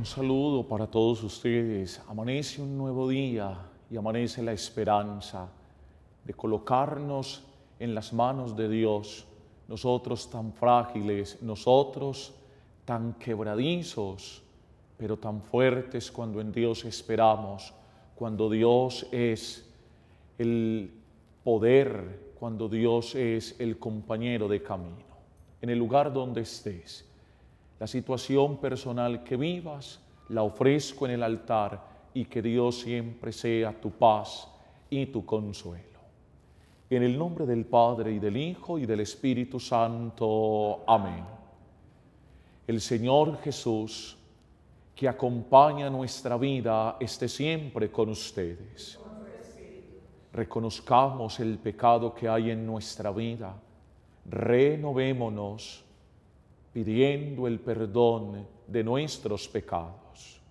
saludo para todos ustedes. Amanece un nuevo día y amanece la esperanza de colocarnos en las manos de Dios, nosotros tan frágiles, nosotros tan quebradizos, pero tan fuertes cuando en Dios esperamos, cuando Dios es el poder, cuando Dios es el compañero de camino. En el lugar donde estés, la situación personal que vivas, la ofrezco en el altar y que Dios siempre sea tu paz y tu consuelo. En el nombre del Padre y del Hijo y del Espíritu Santo. Amén. El Señor Jesús, que acompaña nuestra vida, esté siempre con ustedes. Reconozcamos el pecado que hay en nuestra vida. Renovémonos pidiendo el perdón de nuestros pecados.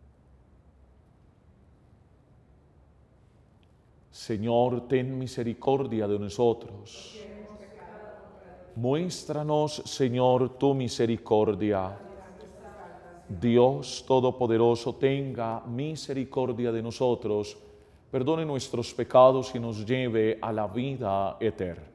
Señor, ten misericordia de nosotros. Muéstranos, Señor, tu misericordia. Dios Todopoderoso, tenga misericordia de nosotros, perdone nuestros pecados y nos lleve a la vida eterna.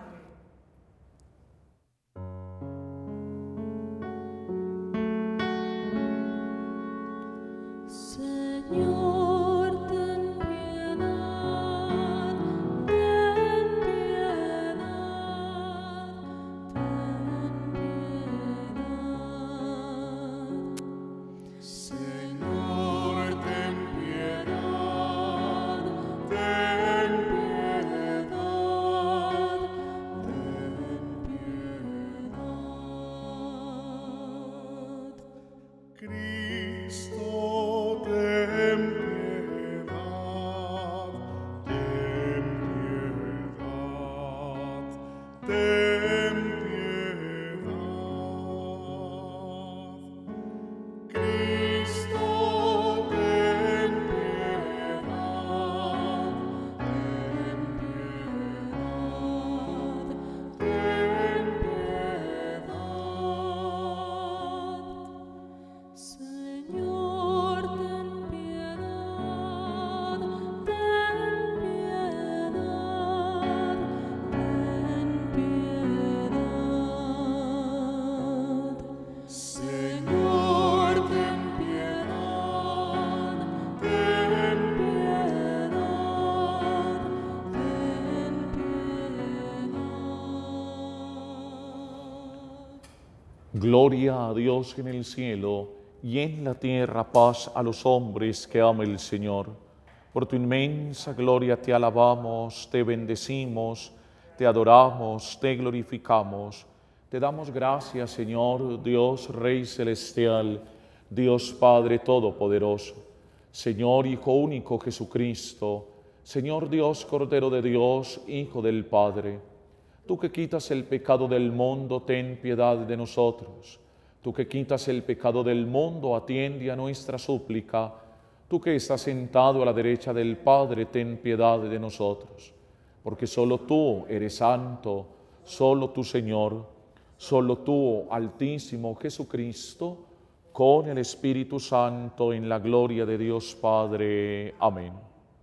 Gloria a Dios en el cielo y en la tierra paz a los hombres que ama el Señor. Por tu inmensa gloria te alabamos, te bendecimos, te adoramos, te glorificamos. Te damos gracias, Señor, Dios Rey Celestial, Dios Padre Todopoderoso, Señor Hijo único Jesucristo, Señor Dios Cordero de Dios, Hijo del Padre. Tú que quitas el pecado del mundo, ten piedad de nosotros. Tú que quitas el pecado del mundo, atiende a nuestra súplica. Tú que estás sentado a la derecha del Padre, ten piedad de nosotros. Porque solo tú eres santo, solo tú, Señor, solo tú, Altísimo Jesucristo, con el Espíritu Santo, en la gloria de Dios Padre. Amén.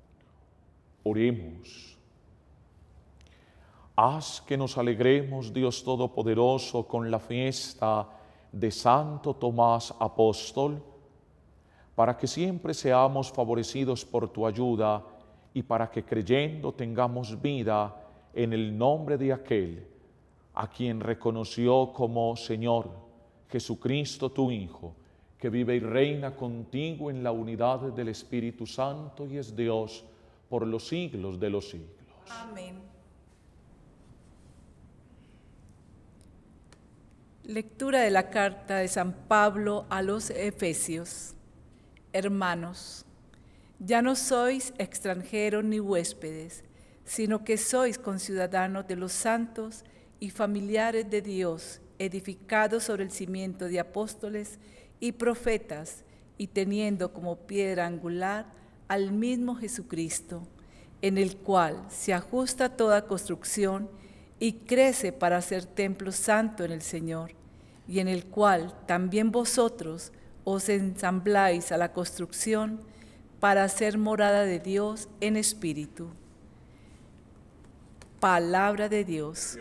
Oremos. Haz que nos alegremos, Dios Todopoderoso, con la fiesta de Santo Tomás Apóstol, para que siempre seamos favorecidos por tu ayuda y para que creyendo tengamos vida en el nombre de aquel a quien reconoció como Señor, Jesucristo tu Hijo, que vive y reina contigo en la unidad del Espíritu Santo y es Dios por los siglos de los siglos. Amén. Lectura de la carta de San Pablo a los Efesios. Hermanos, ya no sois extranjeros ni huéspedes, sino que sois conciudadanos de los santos y familiares de Dios, edificados sobre el cimiento de apóstoles y profetas, y teniendo como piedra angular al mismo Jesucristo, en el cual se ajusta toda construcción y crece para ser templo santo en el Señor, y en el cual también vosotros os ensambláis a la construcción para hacer morada de Dios en espíritu. Palabra de Dios.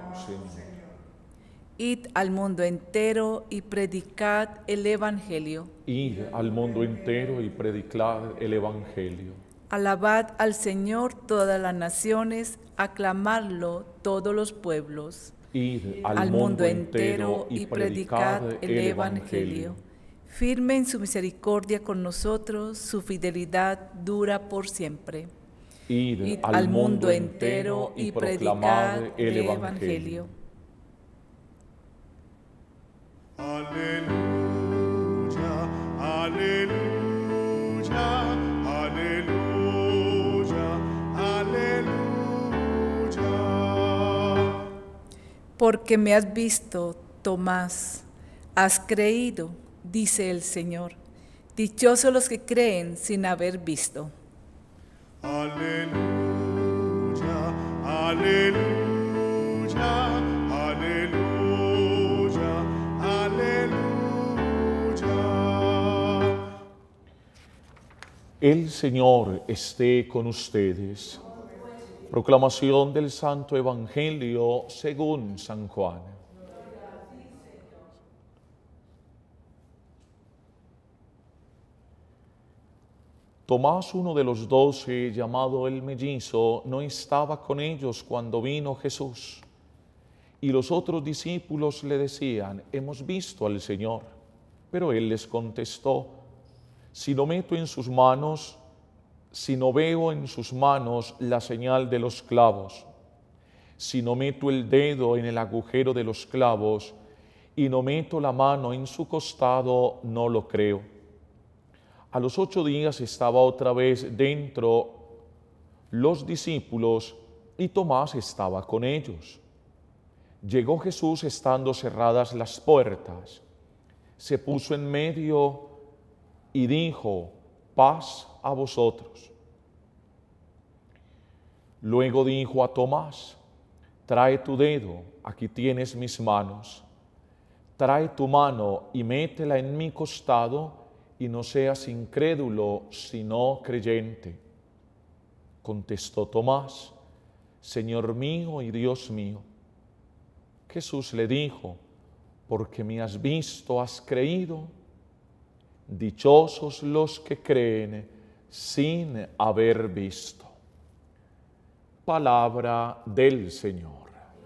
Id al mundo entero y predicad el Evangelio. Id al mundo entero y predicad el Evangelio. Alabad al Señor todas las naciones, aclamadlo todos los pueblos. Id al mundo entero y predicad el Evangelio. Firme en su misericordia con nosotros, su fidelidad dura por siempre. Id al mundo entero y proclamad el Evangelio. Aleluya, aleluya, aleluya, aleluya. Porque me has visto, Tomás, has creído, dice el Señor. Dichosos los que creen sin haber visto. Aleluya, aleluya, aleluya, aleluya. El Señor esté con ustedes. Proclamación del Santo Evangelio según San Juan. Tomás, uno de los 12, llamado el Mellizo, no estaba con ellos cuando vino Jesús. Y los otros discípulos le decían: hemos visto al Señor. Pero él les contestó: si no meto en sus manos, si no veo en sus manos la señal de los clavos, si no meto el dedo en el agujero de los clavos y no meto la mano en su costado, no lo creo. A los 8 días estaba otra vez dentro los discípulos y Tomás estaba con ellos. Llegó Jesús estando cerradas las puertas, se puso en medio y dijo: paz a vosotros. Luego dijo a Tomás: trae tu dedo, aquí tienes mis manos. Trae tu mano y métela en mi costado, y no seas incrédulo, sino creyente. Contestó Tomás: Señor mío y Dios mío. Jesús le dijo: porque me has visto, has creído. Dichosos los que creen sin haber visto. Palabra del Señor.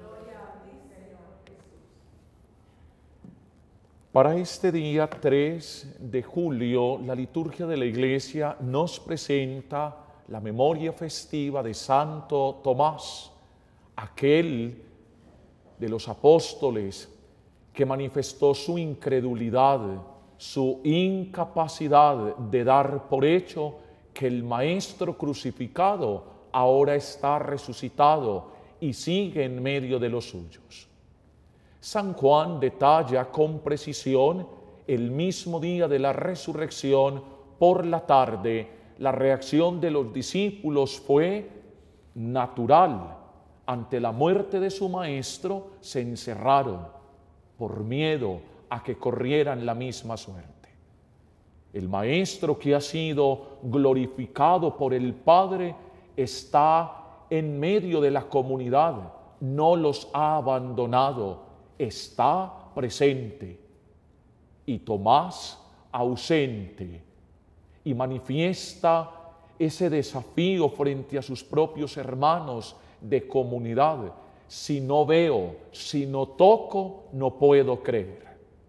Para este día 3 de julio, la liturgia de la Iglesia nos presenta la memoria festiva de Santo Tomás, aquel de los apóstoles que manifestó su incredulidad, su incapacidad de dar por hecho que el Maestro crucificado ahora está resucitado y sigue en medio de los suyos. San Juan detalla con precisión el mismo día de la resurrección por la tarde. La reacción de los discípulos fue natural. Ante la muerte de su maestro se encerraron por miedo a que corrieran la misma suerte. El maestro que ha sido glorificado por el Padre está en medio de la comunidad, no los ha abandonado, está presente. Y Tomás ausente, y manifiesta ese desafío frente a sus propios hermanos de comunidad: si no veo, si no toco, no puedo creer.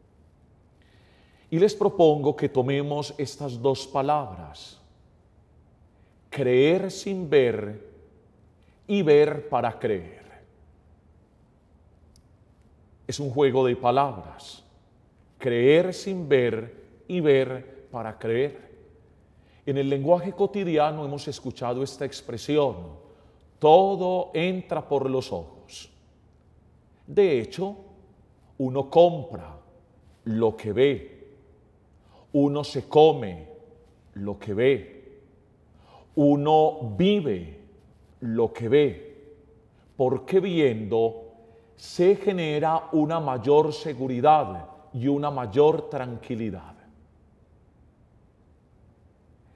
Y les propongo que tomemos estas dos palabras: creer sin ver y ver para creer. Es un juego de palabras: creer sin ver y ver para creer. En el lenguaje cotidiano hemos escuchado esta expresión: todo entra por los ojos. De hecho, uno compra lo que ve, uno se come lo que ve, uno vive lo que ve, porque viendo se genera una mayor seguridad y una mayor tranquilidad.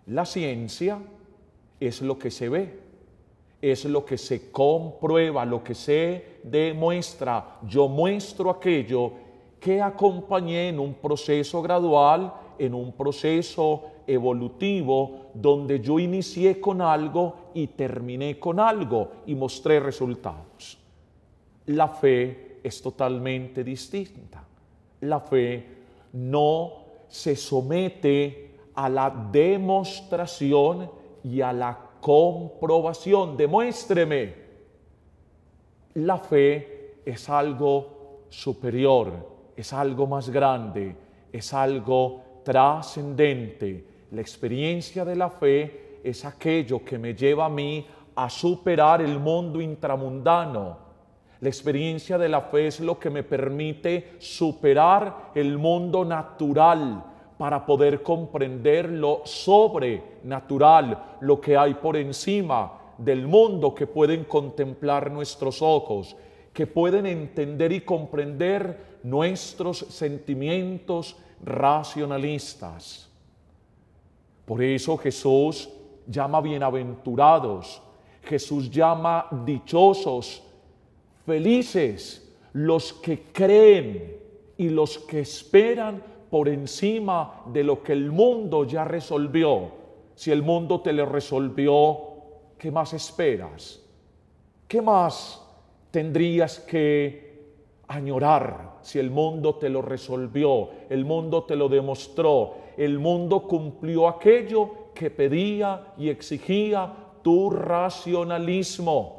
La ciencia es lo que se ve, es lo que se comprueba, lo que se demuestra. Yo muestro aquello que acompañé en un proceso gradual, en un proceso evolutivo, donde yo inicié con algo y terminé con algo y mostré resultados. La fe es totalmente distinta. La fe no se somete a la demostración y a la comprobación. Demuéstreme. La fe es algo superior, es algo más grande, es algo trascendente. La experiencia de la fe es aquello que me lleva a mí a superar el mundo intramundano. La experiencia de la fe es lo que me permite superar el mundo natural para poder comprender lo sobrenatural, lo que hay por encima del mundo que pueden contemplar nuestros ojos, que pueden entender y comprender nuestros sentimientos racionalistas. Por eso Jesús llama bienaventurados, Jesús llama dichosos, felices los que creen y los que esperan por encima de lo que el mundo ya resolvió. Si el mundo te lo resolvió, ¿qué más esperas? ¿Qué más tendrías que añorar si el mundo te lo resolvió? El mundo te lo demostró. El mundo cumplió aquello que pedía y exigía tu racionalismo.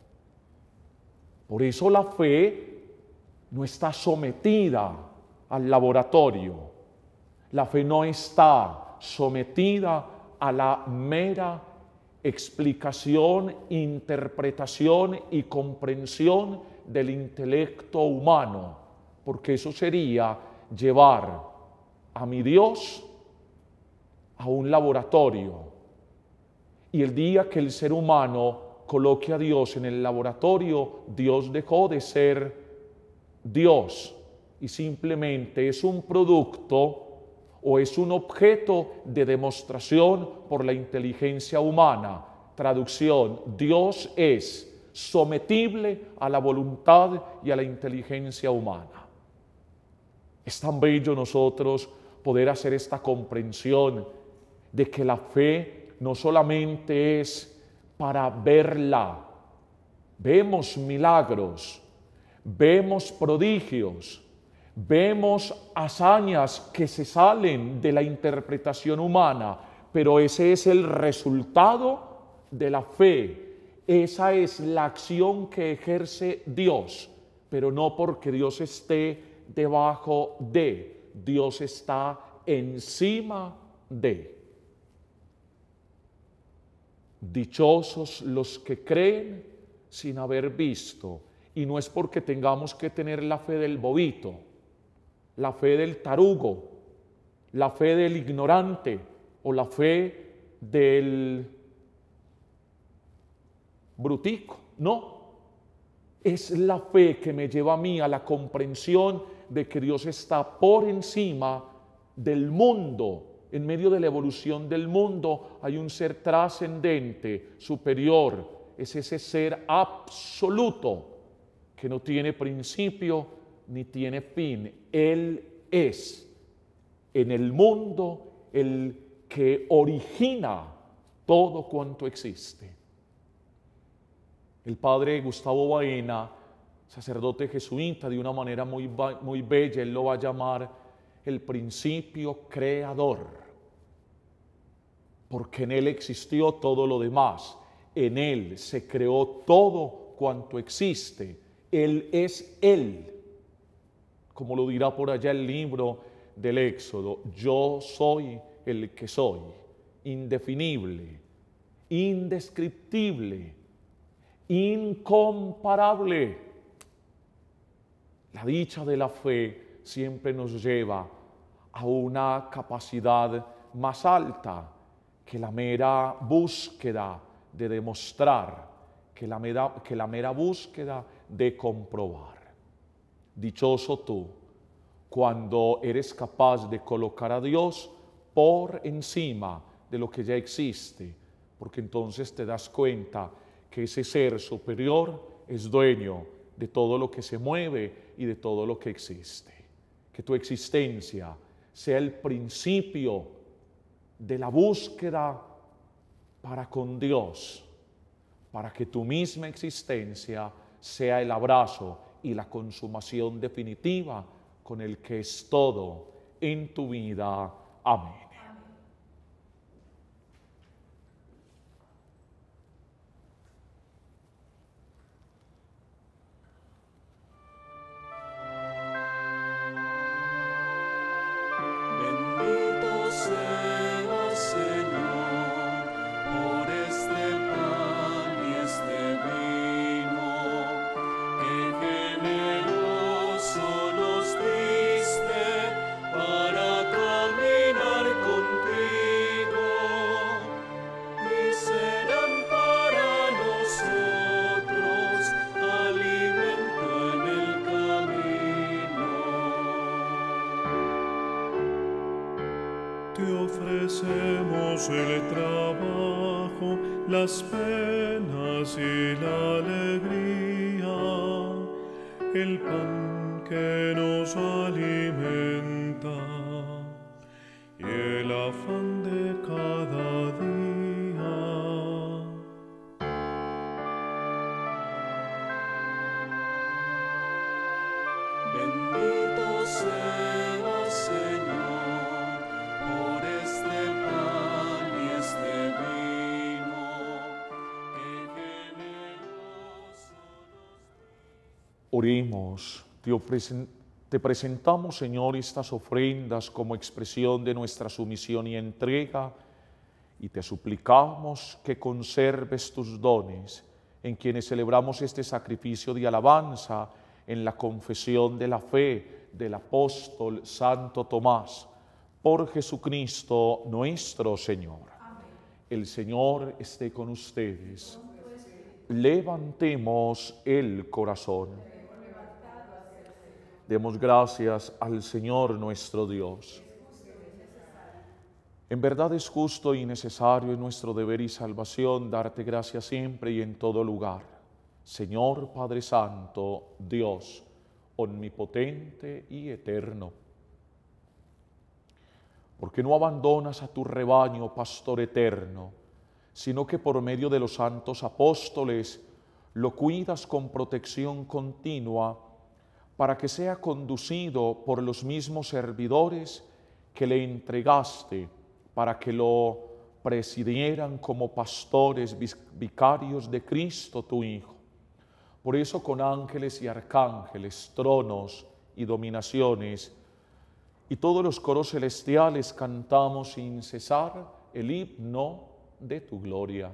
Por eso la fe no está sometida al laboratorio. La fe no está sometida a la mera explicación, interpretación y comprensión del intelecto humano, porque eso sería llevar a mi Dios a un laboratorio. Y el día que el ser humano coloque a Dios en el laboratorio, Dios dejó de ser Dios y simplemente es un producto o es un objeto de demostración por la inteligencia humana. Traducción: Dios es sometible a la voluntad y a la inteligencia humana. Es tan bello nosotros poder hacer esta comprensión de que la fe no solamente es para verla. Vemos milagros, vemos prodigios, vemos hazañas que se salen de la interpretación humana, pero ese es el resultado de la fe. Esa es la acción que ejerce Dios, pero no porque Dios esté debajo de, Dios está encima de. Dichosos los que creen sin haber visto. Y no es porque tengamos que tener la fe del bobito, la fe del tarugo, la fe del ignorante o la fe del brutico. No, es la fe que me lleva a mí a la comprensión de que Dios está por encima del mundo. En medio de la evolución del mundo hay un ser trascendente, superior. Es ese ser absoluto que no tiene principio ni tiene fin. Él es en el mundo el que origina todo cuanto existe. El padre Gustavo Baena, sacerdote jesuita, de una manera muy bella, él lo va a llamar el principio creador, porque en él existió todo lo demás, en él se creó todo cuanto existe, él es él, como lo dirá por allá el libro del Éxodo: yo soy el que soy, indefinible, indescriptible, incomparable. La dicha de la fe siempre nos lleva a una capacidad más alta que la mera búsqueda de demostrar, que la mera búsqueda de comprobar. Dichoso tú cuando eres capaz de colocar a Dios por encima de lo que ya existe, porque entonces te das cuenta que ese ser superior es dueño de todo lo que se mueve y de todo lo que existe. Que tu existencia sea el principio de la búsqueda para con Dios, para que tu misma existencia sea el abrazo y la consumación definitiva con el que es todo en tu vida. Amén. Bendito seas, Señor, por este pan y este vino, que generoso nos diste para caminar contigo, y serán para nosotros alimento en el camino. Te ofrecemos el trabajo, las penas y la alegría, el pan que nos alimenta y el afán de cada día. Bendito seas, Señor, por este pan y este vino, que generoso nos... Oremos. Te presentamos, Señor, estas ofrendas como expresión de nuestra sumisión y entrega, y te suplicamos que conserves tus dones en quienes celebramos este sacrificio de alabanza en la confesión de la fe del apóstol Santo Tomás, por Jesucristo nuestro Señor. Amén. El Señor esté con ustedes. Levantemos el corazón. Demos gracias al Señor nuestro Dios. En verdad es justo y necesario en nuestro deber y salvación darte gracias siempre y en todo lugar. Señor Padre Santo, Dios omnipotente y eterno, porque no abandonas a tu rebaño, pastor eterno, sino que por medio de los santos apóstoles lo cuidas con protección continua, para que sea conducido por los mismos servidores que le entregaste, para que lo presidieran como pastores vicarios de Cristo tu Hijo. Por eso con ángeles y arcángeles, tronos y dominaciones, y todos los coros celestiales cantamos sin cesar el himno de tu gloria.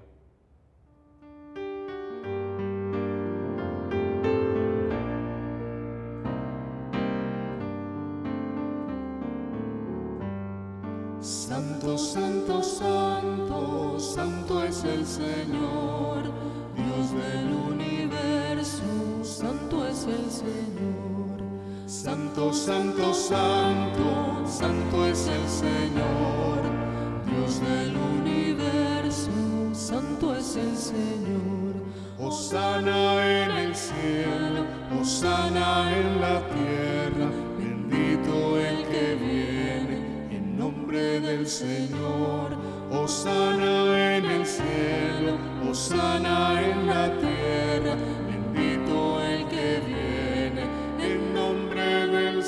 Santo, santo, santo, santo es el Señor, Dios del universo, santo es el Señor. Santo, santo, santo, santo es el Señor, Dios del universo, santo es el Señor. Hosana en el cielo, hosana en la tierra, bendito el que viene en nombre del Señor. Hosana en el cielo, hosana en la tierra, bendito el que viene en nombre del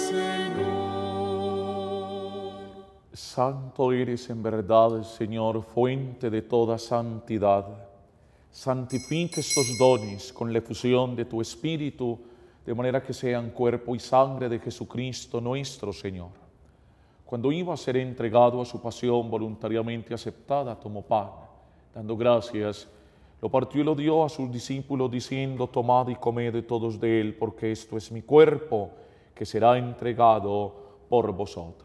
Señor. Santo eres en verdad, Señor, fuente de toda santidad. Santifica estos dones con la efusión de tu Espíritu, de manera que sean cuerpo y sangre de Jesucristo nuestro Señor. Cuando iba a ser entregado a su pasión voluntariamente aceptada, tomó pan, dando gracias, lo partió y lo dio a sus discípulos, diciendo: tomad y comed todos de él, porque esto es mi cuerpo, que será entregado por vosotros.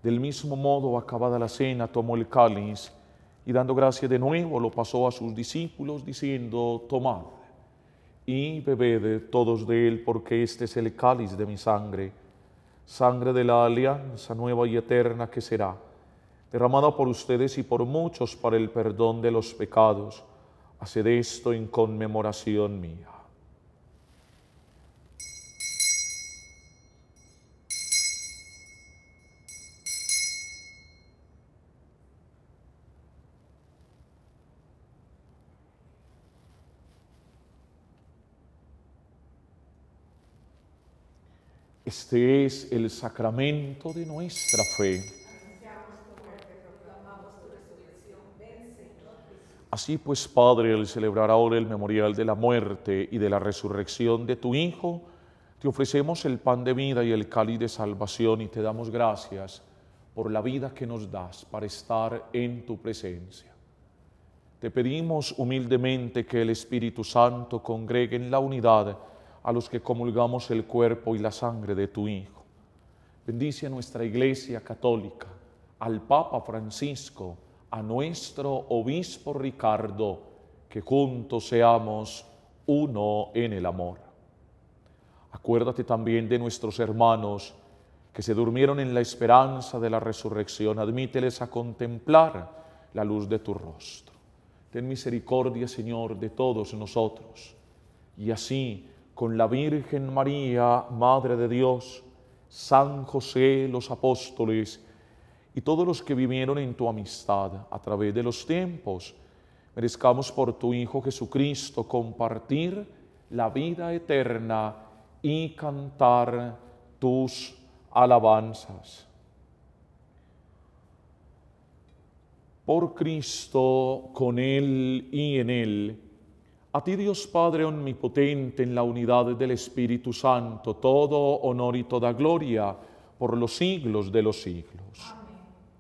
Del mismo modo, acabada la cena, tomó el cáliz y dando gracias de nuevo lo pasó a sus discípulos diciendo: tomad y bebed todos de él, porque este es el cáliz de mi sangre, sangre de la alianza nueva y eterna que será derramada por ustedes y por muchos para el perdón de los pecados. Haced esto en conmemoración mía. Este es el sacramento de nuestra fe. Así pues, Padre, al celebrar ahora el memorial de la muerte y de la resurrección de tu Hijo, te ofrecemos el pan de vida y el cáliz de salvación y te damos gracias por la vida que nos das para estar en tu presencia. Te pedimos humildemente que el Espíritu Santo congregue en la unidad a los que comulgamos el cuerpo y la sangre de tu Hijo. Bendice a nuestra Iglesia Católica, al Papa Francisco, a nuestro Obispo Ricardo, que juntos seamos uno en el amor. Acuérdate también de nuestros hermanos que se durmieron en la esperanza de la resurrección. Admíteles a contemplar la luz de tu rostro. Ten misericordia, Señor, de todos nosotros, y así, con la Virgen María, Madre de Dios, San José, los apóstoles y todos los que vivieron en tu amistad a través de los tiempos, merezcamos por tu Hijo Jesucristo compartir la vida eterna y cantar tus alabanzas. Por Cristo, con Él y en Él, a ti, Dios Padre omnipotente, en la unidad del Espíritu Santo, todo honor y toda gloria por los siglos de los siglos. Amén.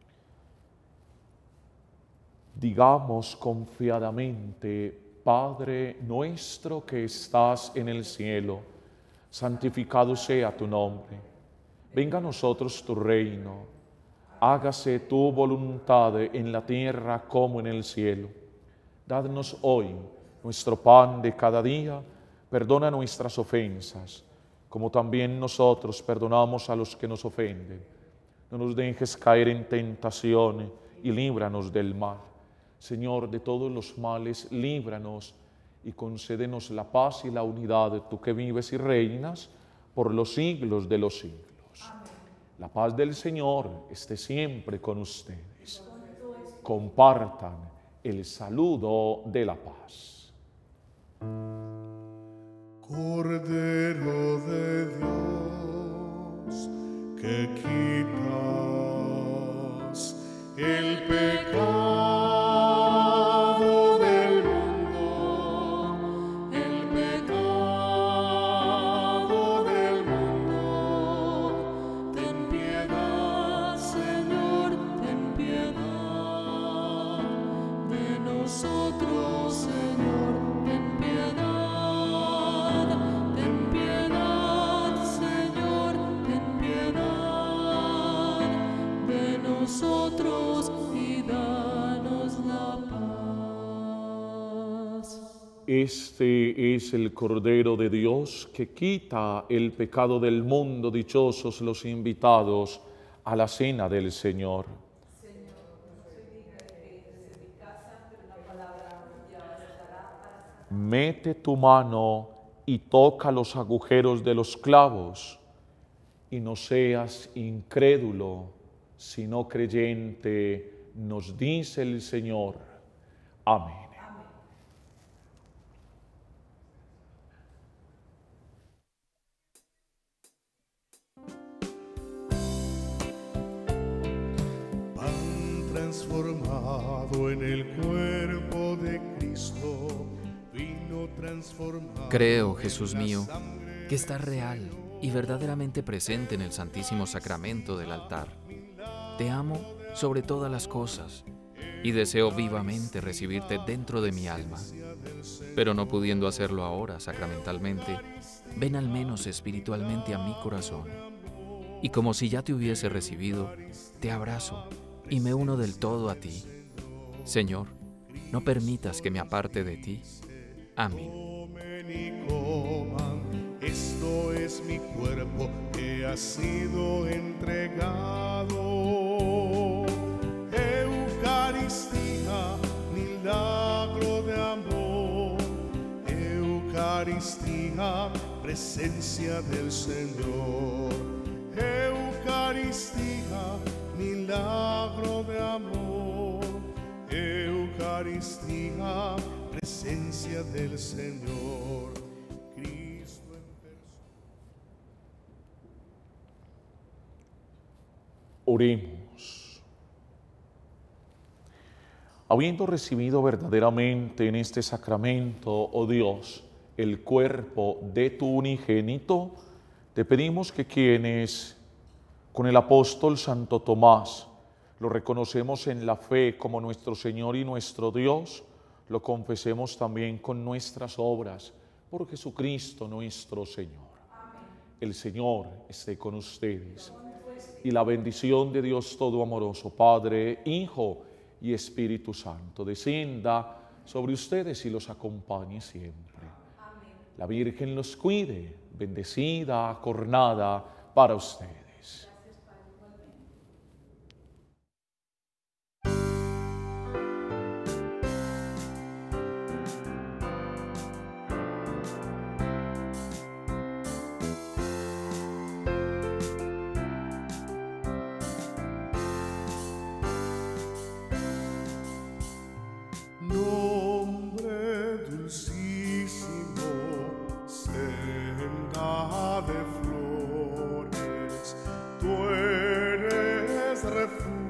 Digamos confiadamente: Padre nuestro que estás en el cielo, santificado sea tu nombre. Venga a nosotros tu reino. Hágase tu voluntad en la tierra como en el cielo. Dadnos hoy nuestro pan de cada día, perdona nuestras ofensas, como también nosotros perdonamos a los que nos ofenden. No nos dejes caer en tentación y líbranos del mal. Señor, de todos los males, líbranos y concédenos la paz y la unidad, tú que vives y reinas por los siglos de los siglos. Amén. La paz del Señor esté siempre con ustedes. Compartan el saludo de la paz. Cordero de Dios, que quitas el pecado del mundo, el pecado del mundo, ten piedad, Señor, ten piedad de nosotros, Señor. Nosotros y danos la paz. Este es el Cordero de Dios que quita el pecado del mundo. Dichosos los invitados a la cena del Señor. Señor, no soy digna de que entres en mi casa, pero una palabra ya bastará para sanar. Mete tu mano y toca los agujeros de los clavos, y no seas incrédulo, sino creyente, nos dice el Señor. Amén. Amén. Pan transformado en el cuerpo de Cristo, vino transformado. Creo, Jesús mío, que estás real y verdaderamente presente en el Santísimo Sacramento del altar. Te amo sobre todas las cosas y deseo vivamente recibirte dentro de mi alma. Pero no pudiendo hacerlo ahora sacramentalmente, ven al menos espiritualmente a mi corazón. y como si ya te hubiese recibido, te abrazo y me uno del todo a ti. Señor, no permitas que me aparte de ti. Amén. Comen y coman, esto es mi cuerpo que ha sido entregado. Eucaristía, milagro de amor. Eucaristía, presencia del Señor. Eucaristía, milagro de amor. Eucaristía, presencia del Señor. Cristo en persona. Oremos. Habiendo recibido verdaderamente en este sacramento, oh Dios, el cuerpo de tu unigénito, te pedimos que quienes, con el apóstol Santo Tomás, lo reconocemos en la fe como nuestro Señor y nuestro Dios, lo confesemos también con nuestras obras, por Jesucristo nuestro Señor. Amén. El Señor esté con ustedes. Y la bendición de Dios todo amoroso, Padre, Hijo y Espíritu Santo, descienda sobre ustedes y los acompañe siempre. Amén. La Virgen los cuide, bendecida jornada para ustedes. Nombre dulcísimo, senda de flores, tú eres refugio